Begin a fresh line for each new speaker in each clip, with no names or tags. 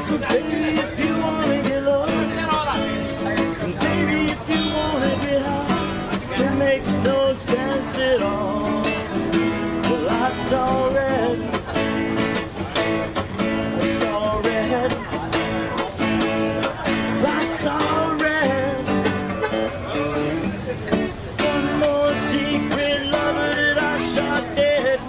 So baby, if you wanna get low, and baby, if you wanna get high, it makes no sense at all. Well, I saw red. I saw red. I saw red. One more secret lover that I shot dead.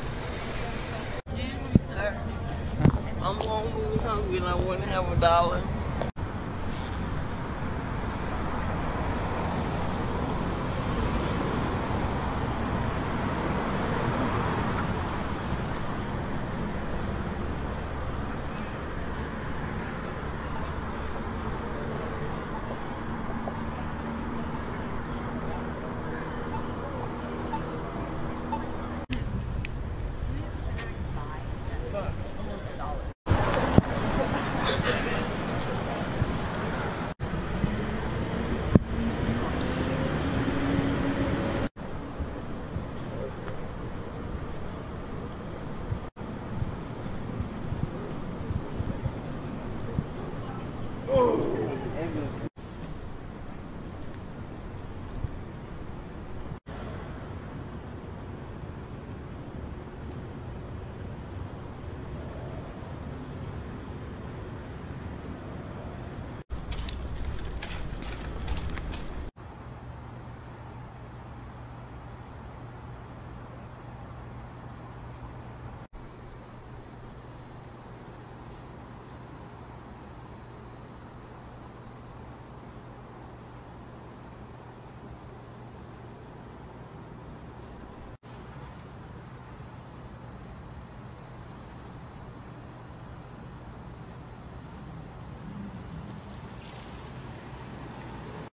I'm hungry and I want to have $1.